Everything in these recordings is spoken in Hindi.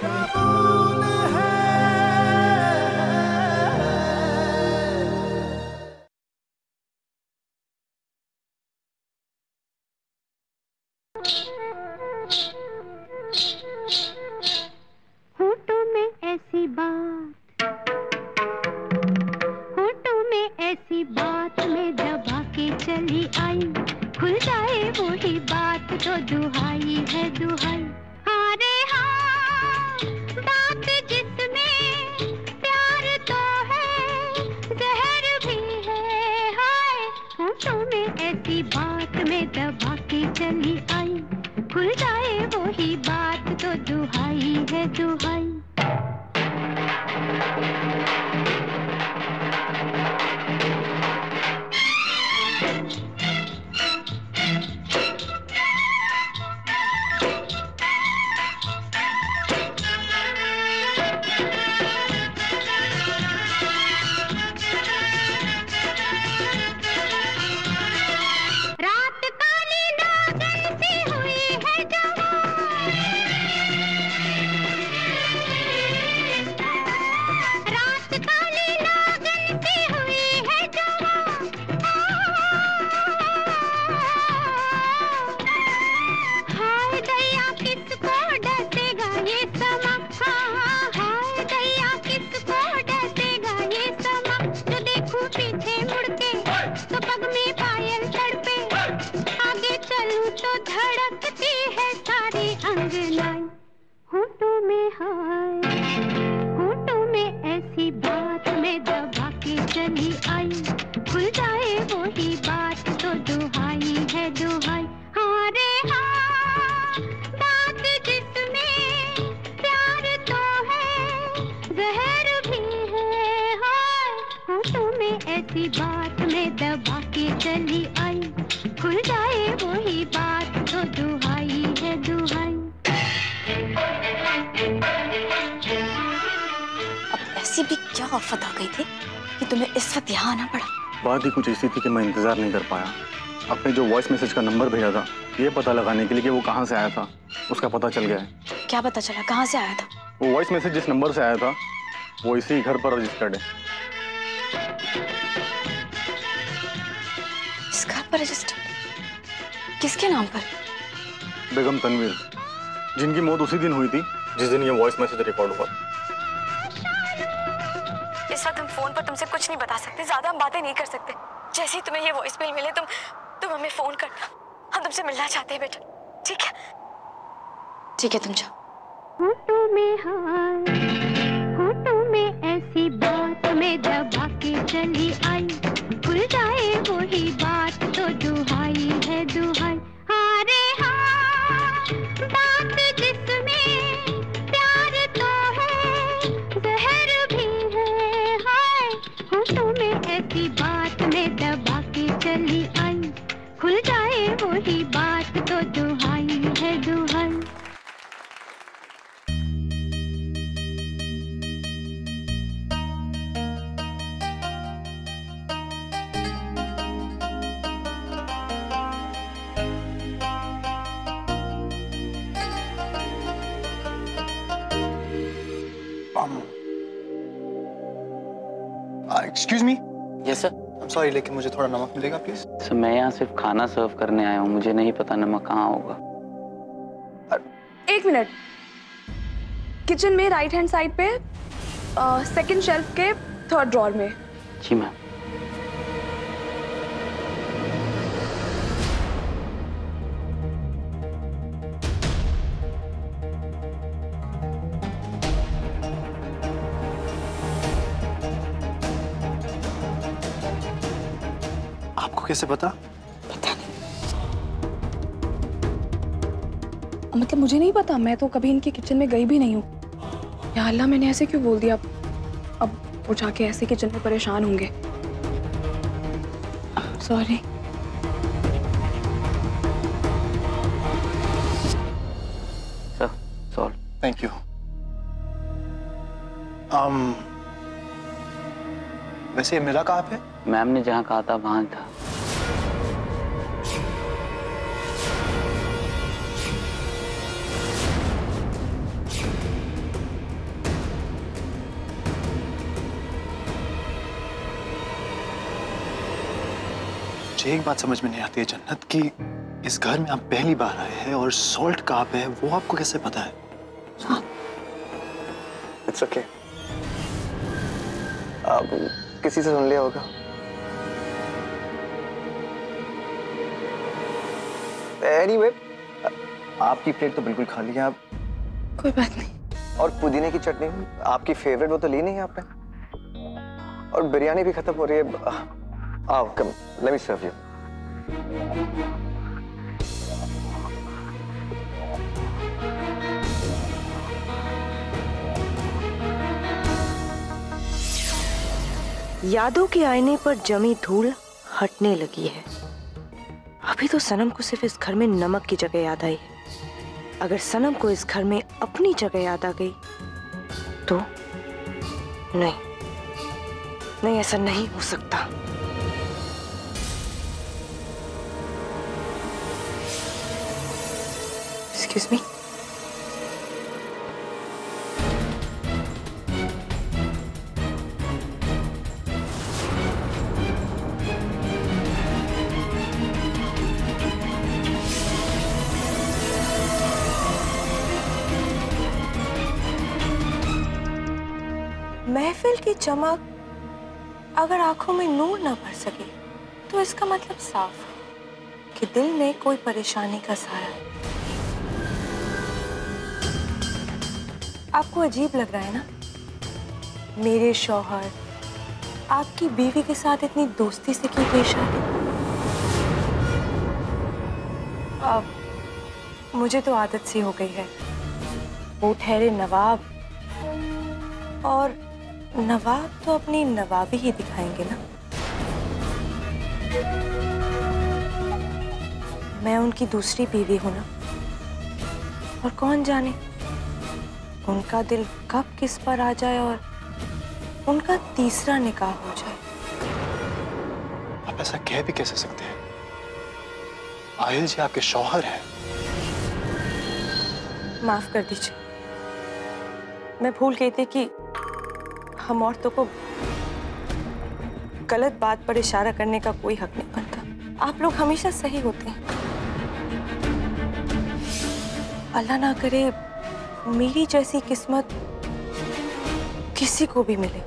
कबूल है। होठों में ऐसी बात, होठों में ऐसी बात में दबा के चली आई, खुल जाए वही बात तो दुहाई है दुहाई। अरे हाँ, बात जिसमें प्यार तो है, जहर भी है हाय। होठों में ऐसी बात में दबा के चली आई, खुल जाए वही बात तो दुहाई है दुहाई। रात काली नागिन सी हुई है जवान, रात काली नागिन सी हुई है जवान। हाय दैया किसको डसेगा ये समा, हाय दैया किसको डसेगा ये समा। जो देखूं पीछे मुड़ के तो पग में पायल तड़पे, आगे चलूं तो धड़कती है सारी अंगनाई। होठों में हाय, होठों में ऐसी बात में दबा के चली आई, खुल जाए वही बात तो दुहाई है दुहाई। हाँ रे हाँ, बात जिसमें प्यार तो है, जहर भी है हाय। होठों में ऐसी बात में दबा के चली आई, खुल जाए वही बात तो दुहाई है दुहाई। अब ऐसी भी क्या आफत आ गई थी कि तुम्हें इस वक्त यहाँ आना पड़ा? बात ही कुछ ऐसी थी कि मैं इंतजार नहीं कर पाया। आपने जो वॉइस मैसेज का नंबर भेजा था ये पता लगाने के लिए कि वो कहाँ से आया था, उसका पता चल गया है। क्या पता चला, कहाँ से आया था? वो वॉइस मैसेज जिस नंबर से आया था वो इसी घर पर रजिस्टर्ड है। इस घर पर रजिस्टर्ड? किसके नाम पर? बेगम तनवीर, जिनकी मौत उसी दिन हुई थी जिस दिन ये वॉइस मैसेज रिकॉर्ड हुआ। इस वक्त हम फोन पर तुमसे कुछ नहीं बता सकते, ज्यादा हम बातें नहीं कर सकते। जैसे ही तुम्हें ये वॉइस मेल मिले तुम हमें फोन करना, हम तुमसे मिलना चाहते हैं बेटा। ठीक है, ठीक है, तुम जाओ। होठों में हाय, होठों में ऐसी बात में दबा के चली आई, खुल जाए वही बात तो दुहाई है दुहाई। हाँ रे हाँ, बात जिसमें प्यार तो है, जहर भी है हाय। होठों में ऐसी बात में दबा के चली आई, खुल जाए वही बात तो दुहाई है दुहाई। Excuse me. Yes sir. I am sorry, लेकिन मुझे थोड़ा नमक मिलेगा प्लीज? सर मैं यहाँ सिर्फ खाना सर्व करने आया हूँ, मुझे नहीं पता नमक कहाँ होगा। एक मिनट, किचन में राइट हैंड साइड पे सेकंड शेल्फ के थर्ड ड्रॉर में। जी मैम। आपको कैसे पता? पता नहीं, मतलब मुझे नहीं पता, मैं तो कभी इनके किचन में गई भी नहीं हूँ। या अल्लाह, मैंने ऐसे क्यों बोल दिया? अब वो जाके ऐसे किचन में परेशान होंगे। Sorry. Sir solve. Thank you. वैसे ये मिला कहाँ पे? मैम ने जहाँ कहा था वहाँ था। मुझे एक बात समझ में नहीं आती है जन्नत की, इस घर में आप पहली बार आए हैं और सॉल्ट कहाँ पे है वो आपको कैसे पता है? इट्स ओके, आप किसी से सुन लिया होगा। एनीवे, आपकी प्लेट तो बिल्कुल खाली है। आप कोई बात नहीं। और पुदीने की चटनी आपकी फेवरेट, वो तो ली नहीं है आपने। और बिरयानी भी खत्म हो रही है। आओ, कम, लेट मी सर्व यू। यादों के आईने पर जमी धूल हटने लगी है। अभी तो सनम को सिर्फ इस घर में नमक की जगह याद आई है। अगर सनम को इस घर में अपनी जगह याद आ गई तो नहीं, नहीं, ऐसा नहीं हो सकता। Excuse me. महफिल की चमक अगर आंखों में नूर ना भर सके तो इसका मतलब साफ है कि दिल में कोई परेशानी का साया है। आपको अजीब लग रहा है ना? मेरे शौहर आपकी बीवी के साथ इतनी दोस्ती से क्यों पेश आए? अब मुझे तो आदत सी हो गई है। वो ठहरे नवाब, और नवाब तो अपनी नवाबी ही दिखाएंगे ना। मैं उनकी दूसरी बीवी हूं ना, और कौन जाने उनका दिल कब किस पर आ जाए और उनका तीसरा निकाह हो जाए। आप ऐसा कह भी कैसे सकते हैं? आहिल जी आपके शौहर हैं। माफ कर दीजिए, मैं भूल गई थी कि हम औरतों को गलत बात पर इशारा करने का कोई हक नहीं बनता। आप लोग हमेशा सही होते हैं। अल्लाह ना करे मेरी जैसी किस्मत किसी को भी मिले।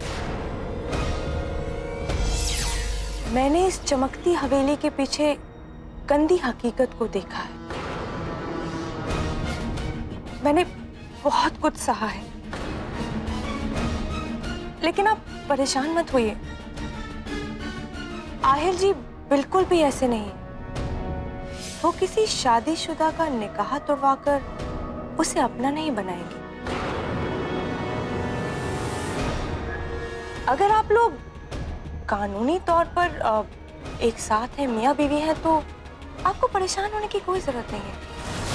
मैंने इस चमकती हवेली के पीछे गंदी हकीकत को देखा है। मैंने बहुत कुछ सहा है, लेकिन आप परेशान मत होइए। आहिल जी बिल्कुल भी ऐसे नहीं। वो किसी शादीशुदा का निकाह तुड़वाकर उसे अपना नहीं बनाएंगे। अगर आप लोग कानूनी तौर पर एक साथ हैं, मियाँ बीवी हैं, तो आपको परेशान होने की कोई जरूरत नहीं है।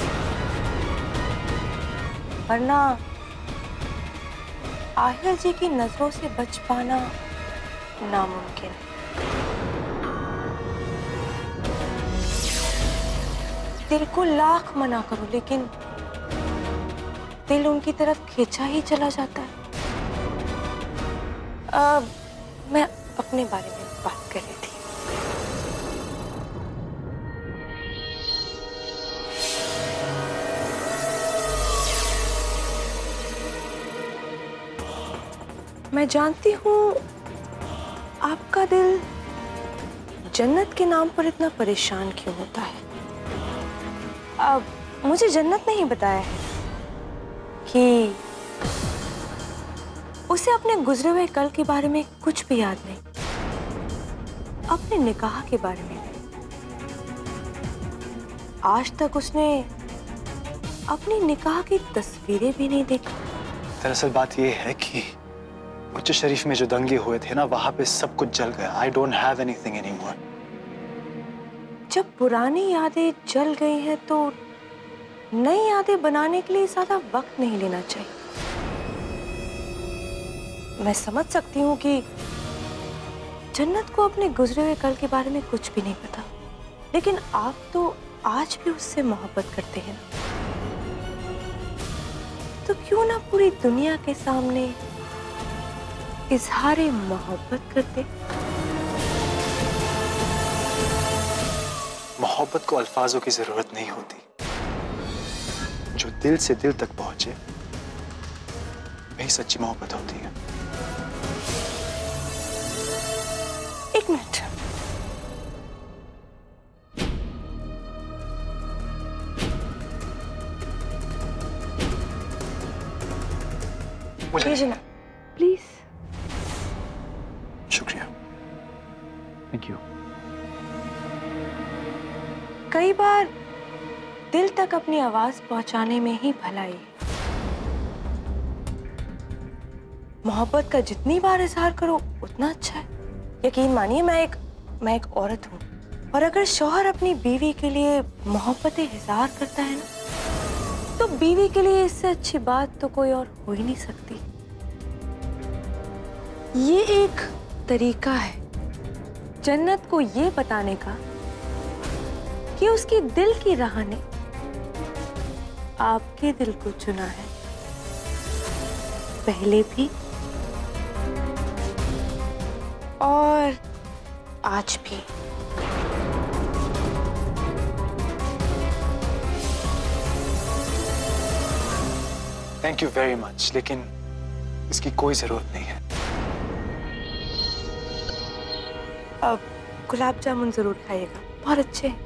वरना आहिल जी की नजरों से बच पाना नामुमकिन है। दिल को लाख मना करो, लेकिन दिल उनकी तरफ खींचा ही चला जाता है। मैं अपने बारे में बात कर रही थी। मैं जानती हूँ आपका दिल जन्नत के नाम पर इतना परेशान क्यों होता है। अब मुझे जन्नत नहीं बताया है कि उसे अपने गुजरे हुए कल के बारे में कुछ भी याद नहीं, अपने निकाह के बारे में आज तक उसने अपनी निकाह की तस्वीरें भी नहीं देखी। दरअसल बात यह है कि उच्च शरीफ में जो दंगे हुए थे ना, वहां पे सब कुछ जल गया। I don't have anything anymore. जब पुरानी यादें जल गई हैं तो नई यादें बनाने के लिए ज्यादा वक्त नहीं लेना चाहिए। मैं समझ सकती हूँ कि जन्नत को अपने गुजरे हुए कल के बारे में कुछ भी नहीं पता, लेकिन आप तो आज भी उससे मोहब्बत करते हैं ना। तो क्यों ना पूरी दुनिया के सामने इजहार मोहब्बत करते। मोहब्बत को अल्फाजों की जरूरत नहीं होती, जो दिल से दिल तक पहुंचे वही सच्ची मोहब्बत होती है। एक मिनट, लीजिए ना प्लीज। शुक्रिया। Thank you. कई बार दिल तक अपनी आवाज पहुंचाने में ही भलाई है। मोहब्बत का जितनी बार इजहार करो उतना अच्छा है। यकीन मानिए मैं एक औरत हूं, और अगर शौहर अपनी बीवी के लिए मोहब्बत इजहार करता है ना, तो बीवी के लिए इससे अच्छी बात तो कोई और हो ही नहीं सकती। ये एक तरीका है जन्नत को ये बताने का कि उसकी दिल की राह ने आपके दिल को चुना है, पहले भी और आज भी। थैंक यू वेरी मच, लेकिन इसकी कोई जरूरत नहीं है। अब गुलाब जामुन जरूर खाइएगा, बहुत अच्छे हैं।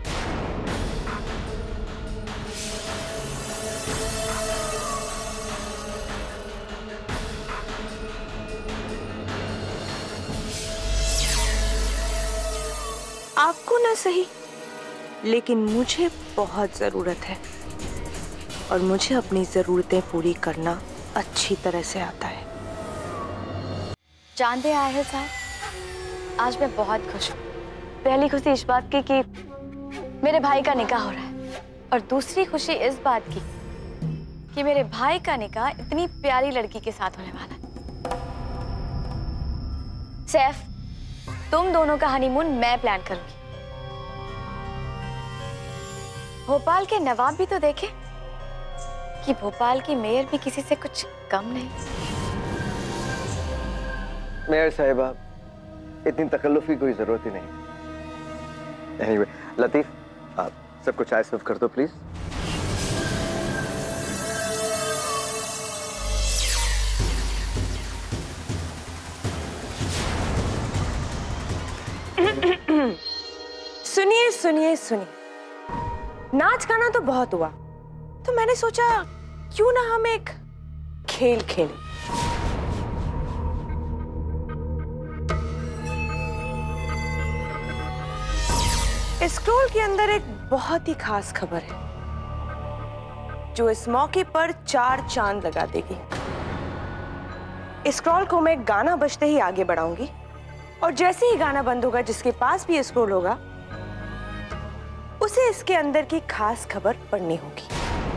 आपको ना सही, लेकिन मुझे बहुत जरूरत है, और मुझे अपनी जरूरतें पूरी करना अच्छी तरह से आता है। जानते हैं आहिल साहब, आज मैं बहुत खुश हूँ। पहली खुशी इस बात की कि मेरे भाई का निकाह हो रहा है, और दूसरी खुशी इस बात की कि मेरे भाई का निकाह इतनी प्यारी लड़की के साथ होने वाला है। सैफ, तुम दोनों का हनीमून मैं प्लान करूंगी। भोपाल के नवाब भी तो देखे कि भोपाल की मेयर भी किसी से कुछ कम नहीं। मेयर साहिबा, इतनी तकल्लुफ की कोई जरूरत ही नहीं। Anyway, लतीफ, आप सबको चाय सर्व कर दो प्लीज। सुनिए सुनिए सुनिए, नाच गाना तो बहुत हुआ, तो मैंने सोचा क्यों ना हम एक खेल खेलें। स्क्रॉल के अंदर एक बहुत ही खास खबर है, जो इस मौके पर 4 चांद लगा देगी। स्क्रॉल को मैं गाना बजते ही आगे बढ़ाऊंगी, और जैसे ही गाना बंद होगा, जिसके पास भी स्क्रॉल होगा उसे इसके अंदर की खास खबर पढ़नी होगी।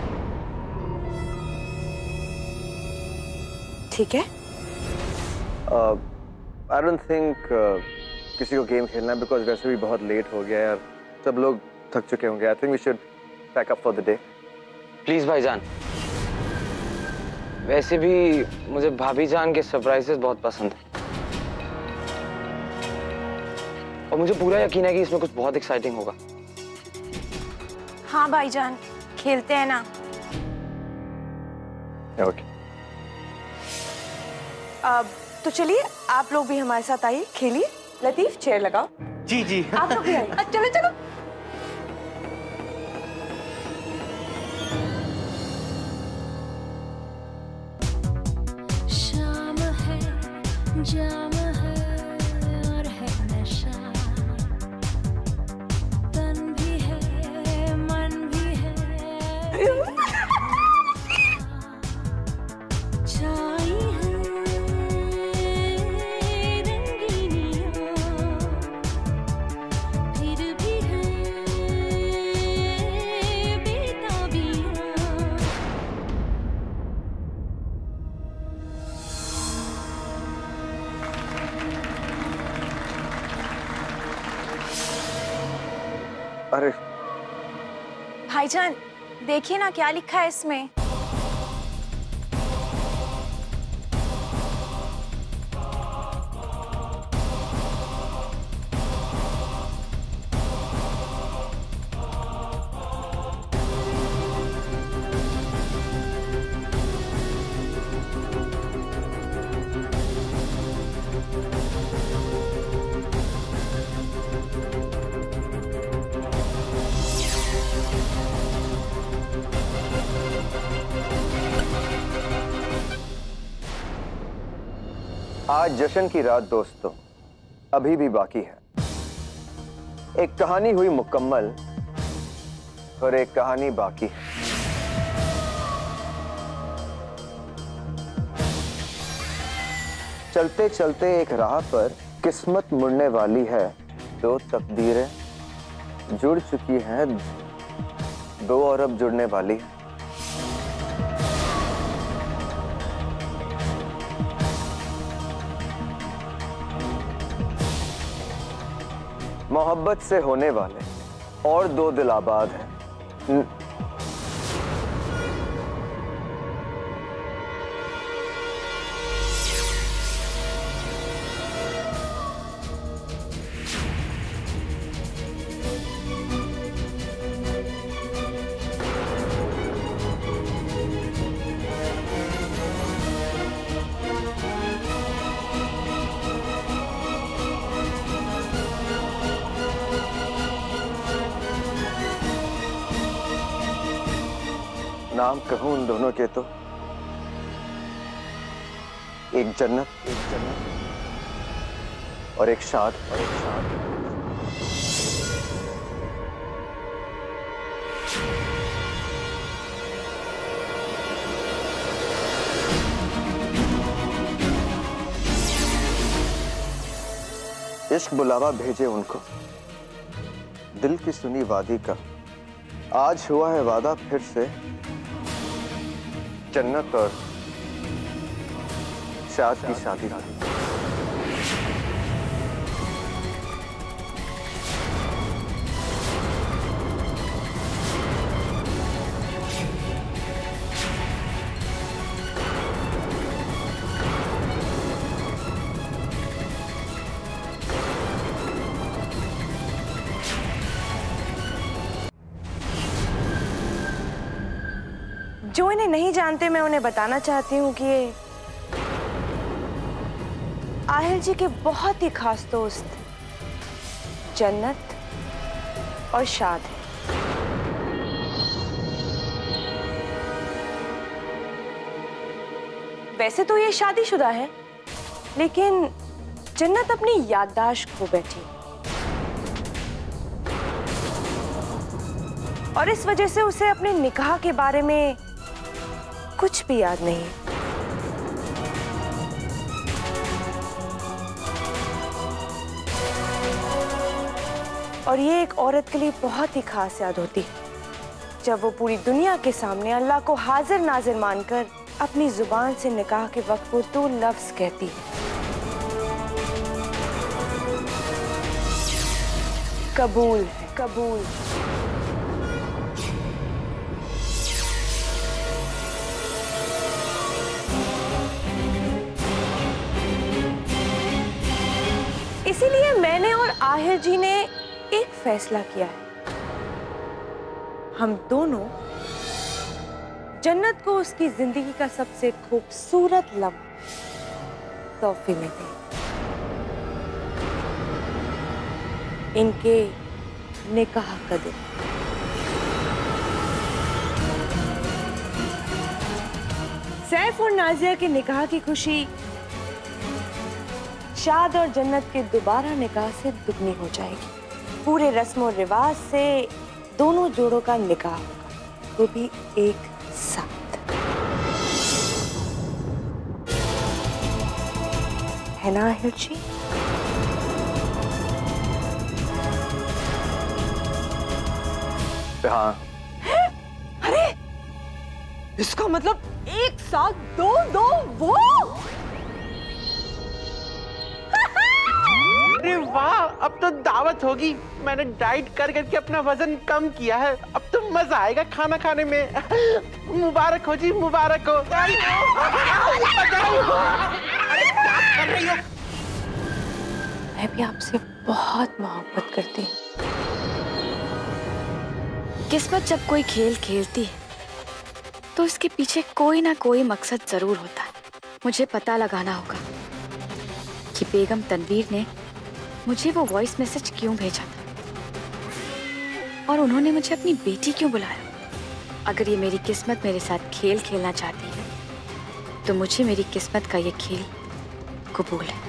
ठीक है? आई डोंट थिंक किसी को गेम खेलना है, बिकॉज वैसे भी बहुत लेट हो गया है यार, सब लोग थक चुके होंगे। I think we should pack up for the day. Please भाईजान, वैसे भी मुझे भाभी जान के सरप्राइजेस बहुत पसंद है, और मुझे पूरा यकीन है कि इसमें कुछ बहुत एक्साइटिंग होगा। हाँ भाईजान, खेलते हैं ना। ओके। अब तो चलिए, आप लोग भी हमारे साथ आइए, खेलिए। लतीफ, चेयर लगाओ। जी जी। आप लोग भी आइए। चलो चलो। शाम है, जाम है और है नशा, तन भी है मन भी है, छाई है रंगीनियां, फिर भी है बेताबियां। अरे भाईजान, देखिए ना क्या लिखा है इसमें। आज जश्न की रात दोस्तों अभी भी बाकी है। एक कहानी हुई मुकम्मल और एक कहानी बाकी है। चलते चलते एक राह पर किस्मत मुड़ने वाली है। दो तकदीरें जुड़ चुकी हैं, दो और अब जुड़ने वाली है। मोहब्बत से होने वाले और दो दिल आबाद हैं। नाम कहूं उन दोनों के तो एक जन्नत और एक शाद। इश्क बुलावा भेजे उनको, दिल की सुनी वादी का। आज हुआ है वादा फिर से जन्नत और शाद की शादी। जो इन्हें नहीं जानते मैं उन्हें बताना चाहती हूँ कि ये आहिर जी के बहुत ही खास दोस्त जन्नत और शाद है। वैसे तो ये शादीशुदा है, लेकिन जन्नत अपनी याददाश्त खो बैठी और इस वजह से उसे अपने निकाह के बारे में कुछ भी याद नहीं है। और ये एक औरत के लिए बहुत ही खास याद होती है जब वो पूरी दुनिया के सामने अल्लाह को हाजिर नाजिर मानकर अपनी जुबान से निकाह के वक्त वो दो लफ्ज कहती है, कबूल है, कबूल। इसीलिए मैंने और आहिर जी ने एक फैसला किया है। हम दोनों जन्नत को उसकी जिंदगी का सबसे खूबसूरत लम्हा तोहफे में दें। इनके निकाह का दिन। सैफ और नाजिया के निकाह की खुशी शाद और जन्नत के दोबारा निकाह से दुगनी हो जाएगी। पूरे रस्म और रिवाज से दोनों जोड़ों का निकाह होगा, वो भी एक साथ। है ना आहिर जी? हाँ। अरे इसका मतलब एक साथ दो वो? अरे वाह, अब तो दावत होगी। मैंने डाइट कर करके अपना वजन कम किया है, अब तो मजा आएगा खाना खाने में। मुबारक हो जी, मुबारक हो। अरे क्या कर रही हो? मैं भी आपसे बहुत मोहब्बत करती हूँ। किस्मत जब कोई खेल खेलती है तो इसके पीछे कोई ना कोई मकसद जरूर होता है। मुझे पता लगाना होगा कि बेगम तनवीर ने मुझे वो वॉइस मैसेज क्यों भेजा था और उन्होंने मुझे अपनी बेटी क्यों बुलाया। अगर ये मेरी किस्मत मेरे साथ खेल खेलना चाहती है तो मुझे मेरी किस्मत का ये खेल कबूल है।